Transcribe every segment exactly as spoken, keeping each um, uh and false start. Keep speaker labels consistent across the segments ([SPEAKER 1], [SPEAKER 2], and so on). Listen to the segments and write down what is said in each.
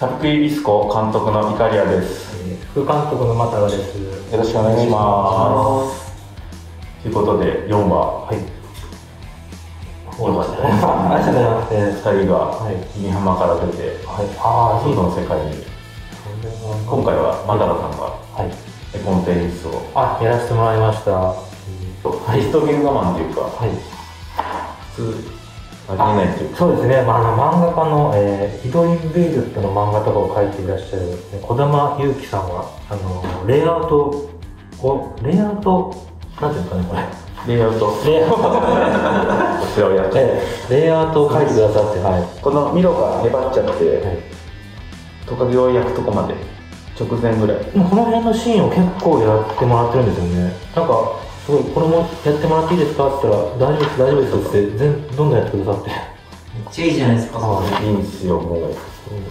[SPEAKER 1] サブクイビスコ監督のイカリアです。
[SPEAKER 2] 副監督の又賀です。
[SPEAKER 1] よろしくお願いします。ということでよんわ、はい、終わりましたね。
[SPEAKER 2] ありがとうございます。
[SPEAKER 1] ふたりが新居浜から出て、はい、ああ、外の世界に。今回は又賀さんが絵コンテニスを
[SPEAKER 2] あやらせてもらいました。
[SPEAKER 1] テストゲーム我慢というか、はい、普通ありえないというか、
[SPEAKER 2] そうですね、まあ、あの漫画家の、えー、ヒドインベイルットの漫画とかを描いていらっしゃる児玉祐希さんはあのレイアウトをレイアウトなんていうんですかね、これ
[SPEAKER 1] レイアウト
[SPEAKER 2] レイアウト
[SPEAKER 1] こちらをやって、
[SPEAKER 2] えー、レイアウトを描いてくださって、はい、
[SPEAKER 1] このミロが粘っちゃって、はい、トカゲを焼くとこまで直前ぐらい、
[SPEAKER 2] この辺のシーンを結構やってもらってるんですよね。なんかすごい、これもやってもらっていいですかって言ったら、大丈夫です、大丈夫ですって全どんどんやってくださって、めっ
[SPEAKER 3] ちゃいいじゃないですか。
[SPEAKER 1] ああ、いいんですよ、もう、うん、素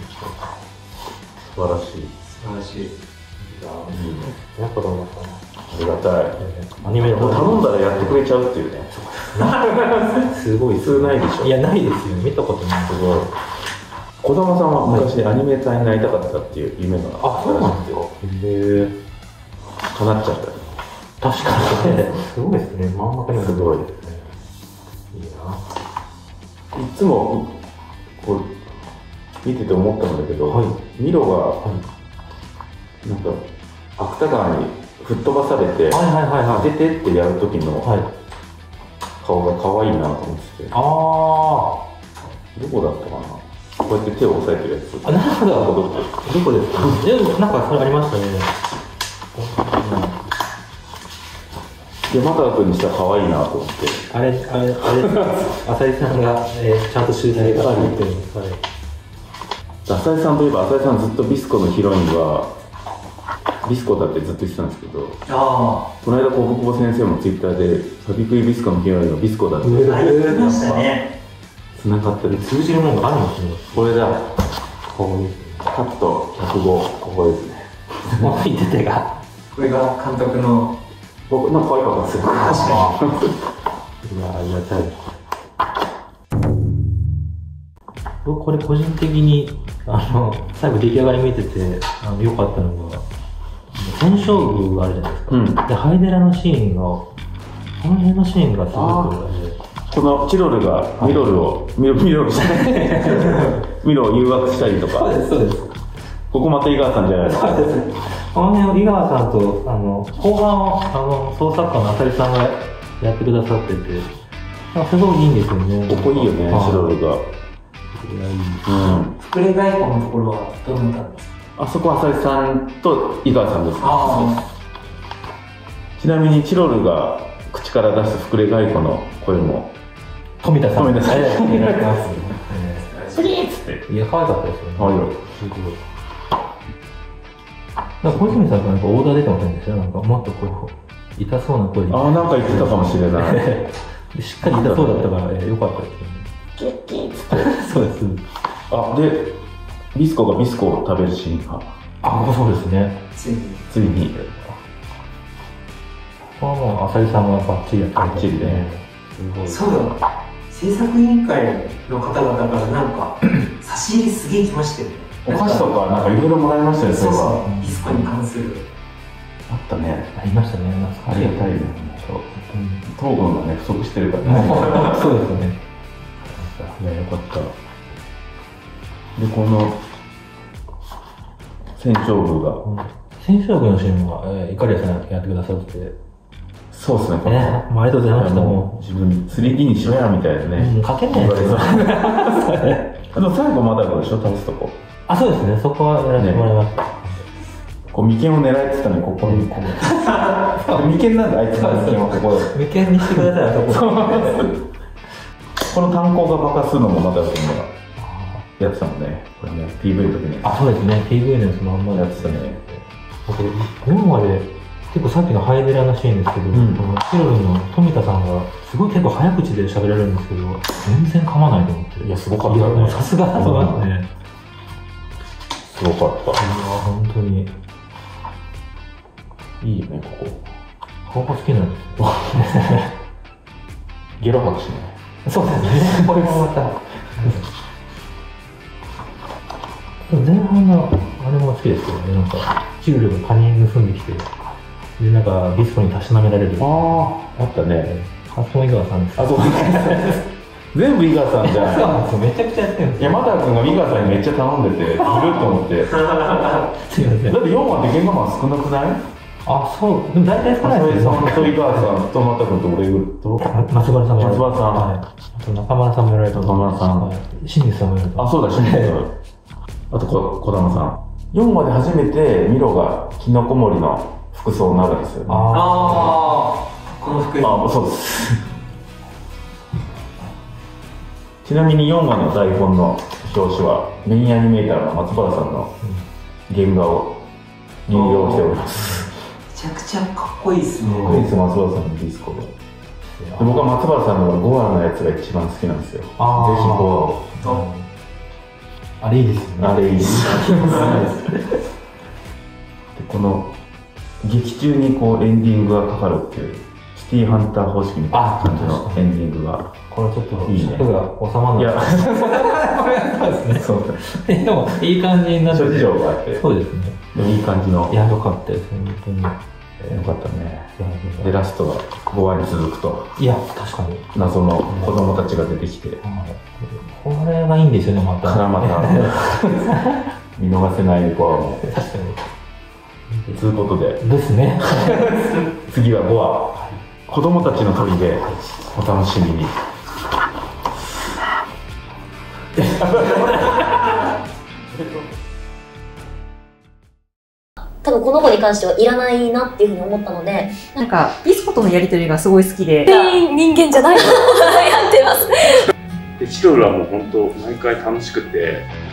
[SPEAKER 1] 晴らしい、
[SPEAKER 3] 素晴らしい。い
[SPEAKER 1] や、いいね、
[SPEAKER 2] やっぱどうだったな、
[SPEAKER 1] ありがたい。
[SPEAKER 2] アニメの
[SPEAKER 1] 頼んだらやってくれちゃうっていうね、
[SPEAKER 2] すごい、
[SPEAKER 1] 普通ないでしょ。
[SPEAKER 2] いや、ないですよ、見たことない。
[SPEAKER 1] すごい。児玉さんは昔アニメーターになりたかったっていう夢が
[SPEAKER 2] あったらしいんですよ。へえ、
[SPEAKER 1] 叶っちゃった。
[SPEAKER 2] 確かにね、すごいですね、漫画家にも
[SPEAKER 1] すごいですね。
[SPEAKER 2] いいな。
[SPEAKER 1] いつもこう見てて思ったんだけど、はい、ミロが、はい、なんか芥川に吹っ飛ばされて、はいはいはいはい、当ててってやる時の顔が可愛いなと思ってて、ああ、どこだったかな、こうやって手を押さえてるやつ。
[SPEAKER 2] あ、なるほど。どこですか。でもなんかそれありましたね。
[SPEAKER 1] で、又賀君にしたら可愛いなと思って。
[SPEAKER 2] あれ、あれ、あれ、浅井さんが、えー、ちゃんと修正があるっていう。
[SPEAKER 1] 浅井さんといえば、浅井さんずっとビスコのヒロインはビスコだってずっと言ってたんですけど、あこの間小久保先生もツイッターでサビクイビスコのヒロインはビスコだって言って
[SPEAKER 3] ましたね。
[SPEAKER 1] つながってる、
[SPEAKER 2] 通じるものがあるのかしれない。
[SPEAKER 1] これだ、
[SPEAKER 2] ここですね。
[SPEAKER 1] カットひゃくご、ここですね。
[SPEAKER 2] もういててが。
[SPEAKER 3] これが監督の。
[SPEAKER 1] 僕なんか可愛かったですよ。確か
[SPEAKER 2] に。いや、ありがたい。僕これ個人的にあの最後出来上がり見ててあの良かったのが戦勝部があるじゃないですか。うん、でハイデラのシーンがこの辺のシーンがすごく。
[SPEAKER 1] このチロルがミロルを、ミロ、ミロルじゃないミロを誘惑したりとか。
[SPEAKER 2] そうです、そうです。
[SPEAKER 1] ここまた井川さんじゃないですか。
[SPEAKER 2] そうです。この辺を井川さんと、あの、後半を、あの、創作家の浅利さんがやってくださってて、すごいいいんですよね。
[SPEAKER 1] ここいいよね、チロルが。こ
[SPEAKER 2] れがいい。
[SPEAKER 3] うん。ふくれ外交のところはどうなったんですか？
[SPEAKER 1] あそこは浅利さんと井川さんです。あちなみにチロルが口から出すふくれ外交の声も、
[SPEAKER 2] 富田さん。
[SPEAKER 1] 富田さん。
[SPEAKER 2] やってます。
[SPEAKER 1] スリーッつって。
[SPEAKER 2] いや、可愛かったですよね。
[SPEAKER 1] 可愛いよ。
[SPEAKER 2] すごい。なんか小泉さんからなんかオーダー出てませんでした？なんかもっとこう痛そうな声で。
[SPEAKER 1] ああ、なんか言ってたかもしれない。
[SPEAKER 2] しっかり痛そうだったから良かったですよね。
[SPEAKER 1] キッキッつって。
[SPEAKER 2] そうです。
[SPEAKER 1] あ、でビスコがビスコを食べるシーンが。
[SPEAKER 2] あ、そうですね。
[SPEAKER 3] ついに。
[SPEAKER 1] ついに。
[SPEAKER 2] ここはもう浅利さんがバッチリやって
[SPEAKER 1] バッチリね。
[SPEAKER 3] すごい。そうだ。制作委員会の方々からなんか差し入れすげえ来ましたよね。
[SPEAKER 1] お菓子とかなんかいろいろもらいましたよ。
[SPEAKER 3] そうそう。ビスコに関する。
[SPEAKER 1] あったね。
[SPEAKER 2] ありましたね。
[SPEAKER 1] ありがたいね。そう。糖分がね不足してるからね。
[SPEAKER 2] そうですね。いや、よかった。
[SPEAKER 1] でこの戦勝部が、
[SPEAKER 2] 戦勝部のシーンはイカリアさんやってくださって。
[SPEAKER 1] そうですね。
[SPEAKER 2] ね、もうありがとうございました。も
[SPEAKER 1] う自分 スリーディー にしろやみたいなね。
[SPEAKER 2] かけないですよ。
[SPEAKER 1] あの最後まだでしょ、倒すとこ。
[SPEAKER 2] あ、そうですね。そこはやらせてもらいました。
[SPEAKER 1] こう眉間を狙えてたのにここにこう。眉間なんだあいつの眉間はここで。
[SPEAKER 2] 眉間にしてください。そこ。
[SPEAKER 1] この炭鉱が爆発するのもまだそのやってたもんね。これね ピーブイ の時ね。
[SPEAKER 2] あ、そうですね。ピーブイ のやつまんま
[SPEAKER 1] やってたね。
[SPEAKER 2] これよんわで結構さっきのハイデラのシーンですけど、うん、このチロルの富田さんがすごい結構早口で喋られるんですけど、全然噛まないと思って。
[SPEAKER 1] いや、すごかったね。
[SPEAKER 2] さすがだと思ってね。
[SPEAKER 1] すごかった。いや、
[SPEAKER 2] 本当に。
[SPEAKER 1] いいよね、こ
[SPEAKER 2] こ。ここ好きなんですよ。
[SPEAKER 1] ゲロ吐くしね。
[SPEAKER 2] そうですね。これもまた。 前半のあれも好きですけどね、なんか、チュールがカニ盗んできて、で、なんか、ディスコにたしなめられる。
[SPEAKER 1] ああ、あったね。
[SPEAKER 2] あそこ井川さんです。
[SPEAKER 1] あそこ全部井川さんじゃん。
[SPEAKER 2] そうなんですよ、めちゃくちゃやってるんですよ。
[SPEAKER 1] 山田君が井川さんにめっちゃ頼んでて、いると思って。
[SPEAKER 2] すいません。
[SPEAKER 1] だってよんわで原画マン少なくない？
[SPEAKER 2] あ、そう、でも大体少ないですよね。
[SPEAKER 1] そう、井川さんと山田君と俺と、
[SPEAKER 2] 松原さんもやられて。
[SPEAKER 1] 松原さん。
[SPEAKER 2] はい。あと中村さんもやられた。
[SPEAKER 1] 中村さん。
[SPEAKER 2] 清水さんもやられた。
[SPEAKER 1] あ、そうだ、清水さん。あと、こ児玉さん。よんわで初めてミロがキノコ森の服装になるんですよね。
[SPEAKER 3] ああ、この服。
[SPEAKER 1] あ、そうです。ちなみによんわの台本の表紙はメインアニメーターの松原さんの原画を引用しております。
[SPEAKER 3] めちゃくちゃかっこいいですね。
[SPEAKER 1] クリス・松原さんのディスコで。で僕は松原さんのごわのやつが一番好きなんですよ。ぜひごわを。
[SPEAKER 2] あれいいですよね。
[SPEAKER 1] あれいいです。でこの劇中にこうエンディングがかかるっていうシティーハンター方式みたいな感じのエンディングが
[SPEAKER 2] これちょっと
[SPEAKER 1] いいね。
[SPEAKER 2] 尺が収まらない。いや、そうですね。そうでもいい感じになって。諸事情があって。そうですね。
[SPEAKER 1] でもいい感じの。
[SPEAKER 2] いや、よかったですね、本当に。
[SPEAKER 1] よかったね。でラストがごわに続くと。
[SPEAKER 2] いや、確かに。
[SPEAKER 1] 謎の子供たちが出てきて。
[SPEAKER 2] これがいいんですよね、また。
[SPEAKER 1] からまた見逃せないごわも。
[SPEAKER 2] 確かに。
[SPEAKER 1] ということで。
[SPEAKER 2] ですね。
[SPEAKER 1] 次はごわ。子供たちの鳥でお楽しみに。
[SPEAKER 4] 多分この子に関してはいらないなっていうふうに思ったので、
[SPEAKER 5] なんかディスコとのやり取りがすごい好きで、
[SPEAKER 4] 全員人間じゃないのやってます。
[SPEAKER 1] でチロルはもう本当毎回楽しくて。